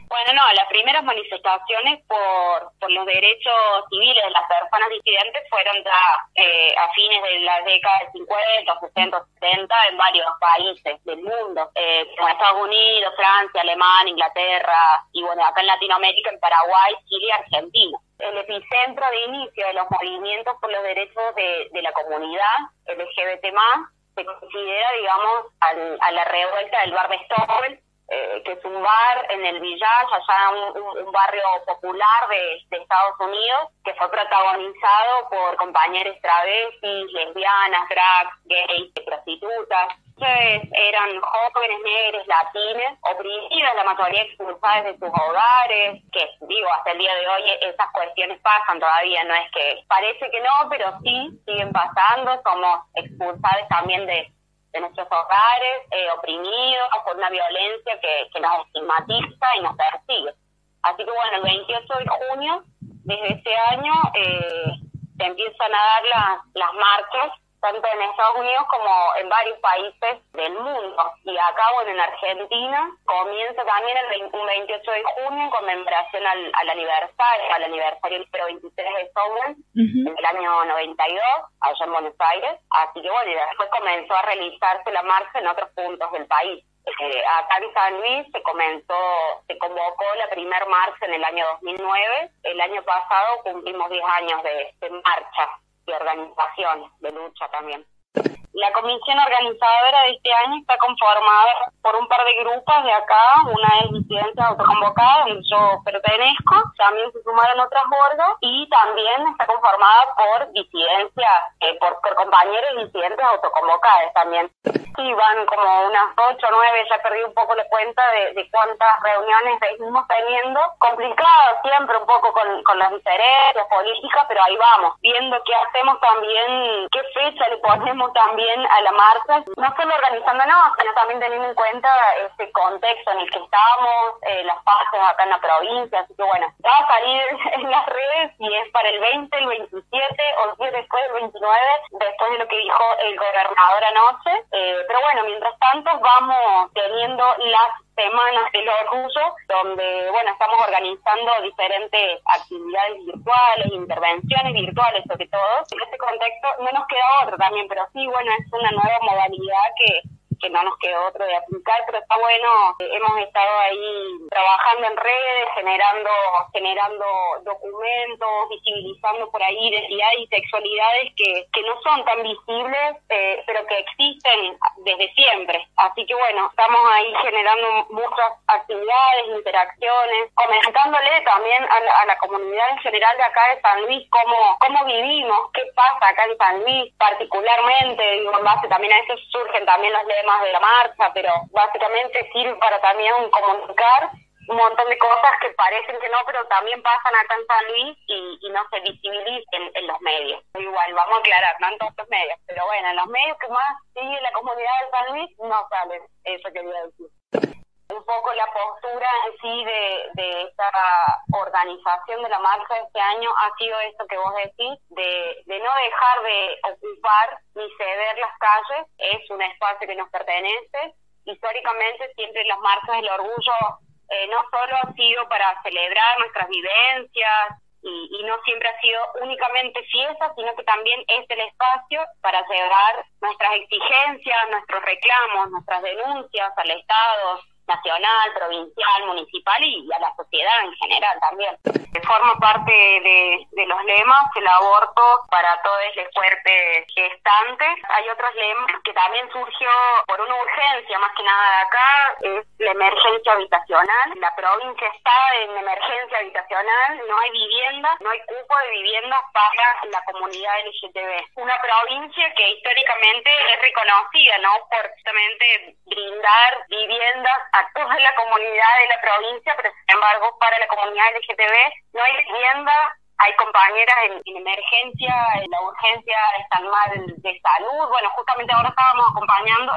Bueno, no, las primeras manifestaciones por los derechos civiles de las personas disidentes fueron ya a fines de la década de 50, 60, 70 en varios países del mundo, como Estados Unidos, Francia, Alemania, Inglaterra y bueno, acá en Latinoamérica, en Paraguay, Chile y Argentina. El epicentro de inicio de los movimientos por los derechos de la comunidad LGBT+, se considera, digamos, a la revuelta del bar de Stonewall, que es un bar en el Village, allá un barrio popular de Estados Unidos, que fue protagonizado por compañeros travestis, lesbianas, drags, gays, prostitutas. Entonces eran jóvenes, negros, latinos, oprimidas, la mayoría expulsadas de sus hogares, que digo, hasta el día de hoy esas cuestiones pasan todavía, no es que parece que no, pero sí siguen pasando, somos expulsadas también de nuestros hogares, oprimidos por una violencia que nos estigmatiza y nos persigue. Así que bueno, el 28 de junio, desde ese año, se empiezan a dar las marchas, tanto en Estados Unidos como en varios países del mundo. Y acá, bueno, en Argentina, comienza también un 28 de junio en conmemoración al aniversario número 23 de Stonewall, en el año 92, allá en Buenos Aires. Así que bueno, y después comenzó a realizarse la marcha en otros puntos del país. Acá en San Luis se convocó la primer marcha en el año 2009. El año pasado cumplimos 10 años de marcha, de organización, de lucha también. La comisión organizadora de este año está conformada por un par de grupos de acá, una es Disidencias Autoconvocadas, donde yo pertenezco, también se sumaron otras bordas, y también está conformada por disidencias, por compañeros disidentes autoconvocadas también. Sí, van como unas 8 o 9, ya perdí un poco la cuenta de cuántas reuniones venimos teniendo. Complicado siempre un poco con las diferencias políticas, pero ahí vamos, viendo qué hacemos también, qué fecha le ponemos también a la marcha, no solo organizándonos, sino también teniendo en cuenta este contexto en el que estamos, las fases acá en la provincia, así que bueno, va a salir en las redes si es para el 20, el 27 o si es después del 29, después de lo que dijo el gobernador anoche, pero bueno, mientras tanto vamos teniendo las semanas del orgullo, donde bueno, estamos organizando diferentes actividades virtuales, intervenciones virtuales sobre todo. En este contexto no nos queda otro también, pero sí, bueno, es una nueva modalidad que no nos queda otro de aplicar, pero está bueno. Hemos estado ahí trabajando en redes, generando documentos, visibilizando por ahí identidades y sexualidades que no son tan visibles, pero que existen desde siempre. Así que bueno, estamos ahí generando muchas actividades, interacciones, comentándole también a la comunidad en general de acá de San Luis cómo vivimos, qué pasa acá en San Luis particularmente, digo, en base también a eso surgen también los lemas de la marcha, pero básicamente sirve para también comunicar un montón de cosas que parecen que no, pero también pasan acá en San Luis y no se visibilicen en los medios. Igual, vamos a aclarar, no en todos los medios, pero bueno, en los medios que más sigue la comunidad de San Luis no salen, eso quería decir. Un poco la postura en sí de esta organización de la marcha de este año ha sido esto que vos decís, de no dejar de ocupar ni ceder las calles. Es un espacio que nos pertenece. Históricamente siempre las marchas del orgullo no solo ha sido para celebrar nuestras vivencias y no siempre ha sido únicamente fiesta, sino que también es el espacio para llevar nuestras exigencias, nuestros reclamos, nuestras denuncias al Estado nacional, provincial, municipal y a la sociedad en general también. Forma parte de los lemas el aborto para todos los cuerpos gestantes. Hay otros lemas que también surgió por una urgencia, más que nada de acá, es la emergencia habitacional. La provincia está en emergencia habitacional, no hay vivienda, no hay cupo de viviendas para la comunidad LGTB. Una provincia que históricamente es reconocida, ¿no?, por justamente brindar viviendas a toda la comunidad de la provincia, pero sin embargo para la comunidad LGTB no hay vivienda. Hay compañeras en emergencia, en la urgencia están mal de salud. Bueno, justamente ahora estamos acompañando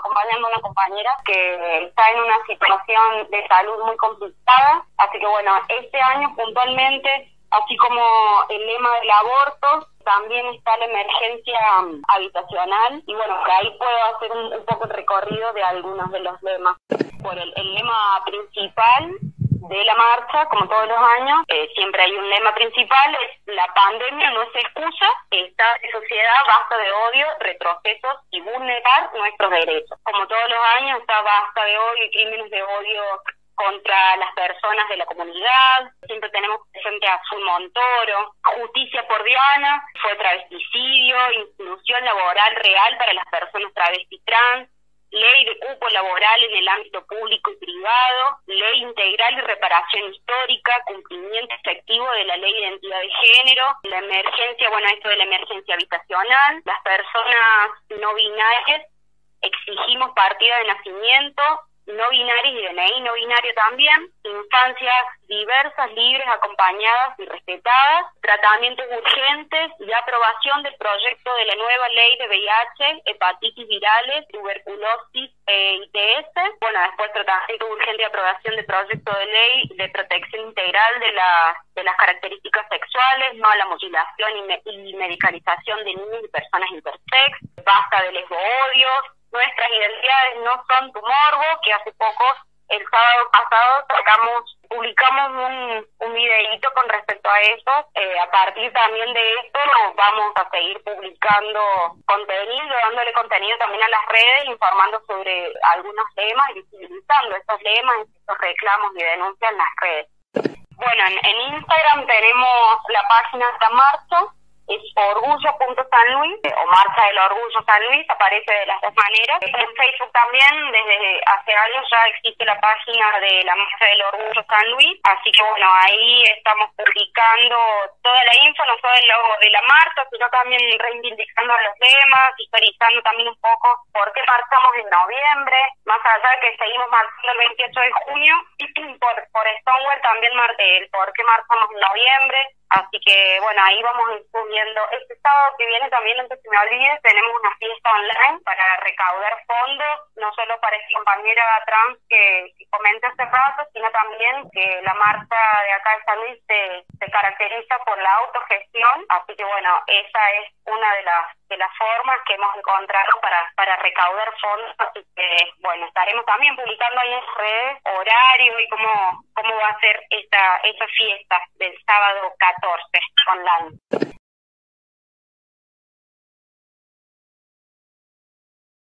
a una compañera que está en una situación de salud muy complicada. Así que bueno, este año puntualmente, así como el lema del aborto, también está la emergencia habitacional. Y bueno, que ahí puedo hacer un poco el recorrido de algunos de los lemas. Por el lema principal de la marcha, como todos los años, siempre hay un lema principal, es la pandemia no es excusa, esta sociedad basta de odio, retrocesos y vulnerar nuestros derechos. Como todos los años está basta de odio y crímenes de odio contra las personas de la comunidad. Siempre tenemos presente a Azul Montoro, Justicia por Diana, fue travesticidio, inclusión laboral real para las personas travesti trans, ley de cupo laboral en el ámbito público y privado, ley integral y reparación histórica, cumplimiento efectivo de la ley de identidad de género, la emergencia, esto de la emergencia habitacional, las personas no binarias, exigimos partida de nacimiento, no binarios y DNI no binario también, infancias diversas, libres, acompañadas y respetadas, tratamientos urgentes y aprobación del proyecto de la nueva ley de VIH, hepatitis virales, tuberculosis e ITS. Después tratamiento urgente y aprobación del proyecto de ley de protección integral de las características sexuales, no a la mutilación y medicalización de niños y personas intersex, basta de lesbo-odio. Nuestras identidades no son tu morbo, que hace poco, el sábado pasado, publicamos un videíto con respecto a eso. A partir también de esto vamos a seguir publicando contenido, dándole contenido también a las redes, informando sobre algunos temas y visibilizando estos lemas, estos reclamos y denuncias en las redes. En Instagram tenemos la página de la marcha, es orgullo.sanluis o Marcha del Orgullo San Luis, aparece de las dos maneras. En Facebook también, desde hace años ya existe la página de la Marcha del Orgullo San Luis, así que ahí estamos publicando toda la info, no solo de la marcha, sino también reivindicando los temas, historizando también un poco por qué marchamos en noviembre, más allá de que seguimos marchando el 28 de junio, por Stonewall también el por qué marchamos en noviembre. Así que, ahí vamos a ir subiendo. Este sábado que viene también, antes que me olvide, tenemos una fiesta online para recaudar fondos, no solo para esta compañera trans que comenté hace rato, sino también que la marcha de acá de San Luis se caracteriza por la autogestión. Así que, esa es una de las formas que hemos encontrado para recaudar fondos. Así que, estaremos también publicando ahí en redes horario y cómo va a ser esta fiesta del sábado 14 online.